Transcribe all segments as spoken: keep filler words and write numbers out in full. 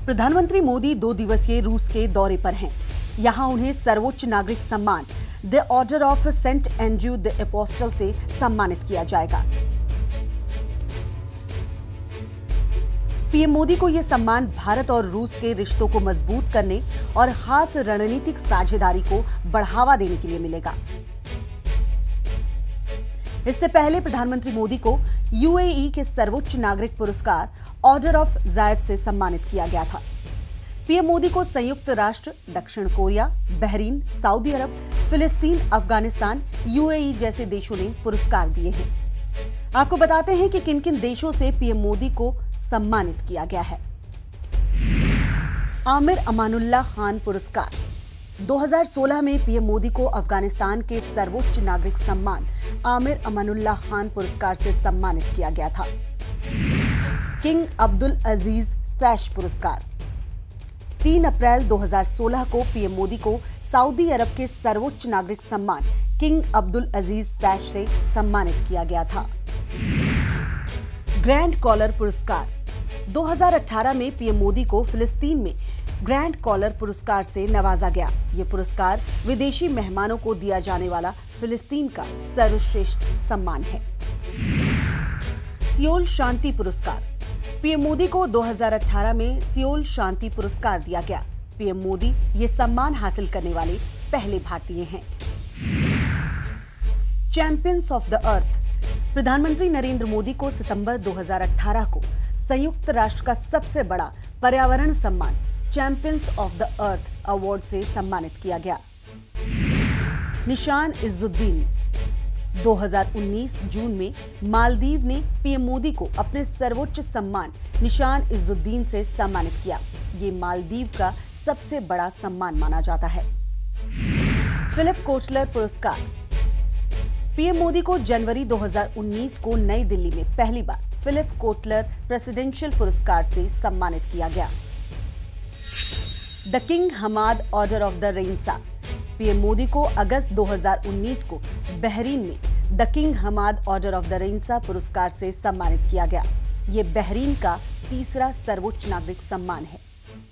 प्रधानमंत्री मोदी दो दिवसीय रूस के दौरे पर हैं। यहां उन्हें सर्वोच्च नागरिक सम्मान the Order of Saint Andrew the Apostle से सम्मानित किया जाएगा। पीएम मोदी को यह सम्मान भारत और रूस के रिश्तों को मजबूत करने और खास रणनीतिक साझेदारी को बढ़ावा देने के लिए मिलेगा। इससे पहले प्रधानमंत्री मोदी को यूएई के सर्वोच्च नागरिक पुरस्कार ऑर्डर ऑफ जायद से सम्मानित किया गया था। पीएम मोदी को संयुक्त राष्ट्र, दक्षिण कोरिया, बहरीन, सऊदी अरब, फिलिस्तीन, अफगानिस्तान, यूएई जैसे देशों ने पुरस्कार दिए हैं। आपको बताते हैं कि किन किन देशों से पीएम मोदी को सम्मानित किया गया है। आमिर अमानुल्लाह खान पुरस्कार। दो हज़ार सोलह में पीएम मोदी को अफगानिस्तान के सर्वोच्च नागरिक सम्मान आमिर अमानुल्लाह खान पुरस्कार से सम्मानित किया गया था। किंग अब्दुल अजीज सैश पुरस्कार। तीन अप्रैल दो हज़ार सोलह को पीएम मोदी को सऊदी अरब के सर्वोच्च नागरिक सम्मान किंग अब्दुल अजीज सैश से सम्मानित किया गया था। ग्रैंड कॉलर पुरस्कार। दो हज़ार अठारह में पीएम मोदी को फिलिस्तीन में ग्रैंड कॉलर पुरस्कार से नवाजा गया। ये पुरस्कार विदेशी मेहमानों को दिया जाने वाला फिलिस्तीन का सर्वश्रेष्ठ सम्मान है। सियोल शांति पुरस्कार। पीएम मोदी को दो हज़ार अठारह में सियोल शांति पुरस्कार दिया गया। पीएम मोदी ये सम्मान हासिल करने वाले पहले भारतीय हैं। Champions of the Earth. प्रधानमंत्री नरेंद्र मोदी को सितंबर दो हज़ार अठारह को संयुक्त राष्ट्र का सबसे बड़ा पर्यावरण सम्मान Champions of the Earth award से सम्मानित किया गया। निशान इज्जुद्दीन। दो हज़ार उन्नीस जून में मालदीव ने पीएम मोदी को अपने सर्वोच्च सम्मान निशान इज्जुद्दीन से सम्मानित किया। ये मालदीव का सबसे बड़ा सम्मान माना जाता है। फिलिप कोचलर पुरस्कार। पीएम मोदी को जनवरी दो हज़ार उन्नीस को नई दिल्ली में पहली बार फिलिप कोटलर प्रेसिडेंशियल पुरस्कार से सम्मानित किया गया। The King Hamad Order of the Renaissance. PM Modi को अगस्त दो हज़ार उन्नीस को बहरीन में the King Hamad Order of the Renaissance पुरस्कार से सम्मानित किया गया। ये बहरीन का तीसरा सर्वोच्च नागरिक सम्मान है।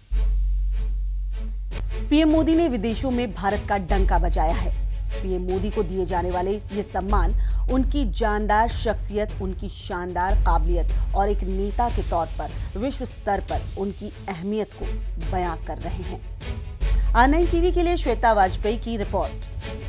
पीएम मोदी ने विदेशों में भारत का डंका बजाया है। पीएम मोदी को दिए जाने वाले ये सम्मान उनकी जानदार शख्सियत, उनकी शानदार काबिलियत और एक नेता के तौर पर विश्व स्तर पर उनकी अहमियत को बयां कर रहे हैं। आर नाइन टीवी के लिए श्वेता वाजपेयी की रिपोर्ट।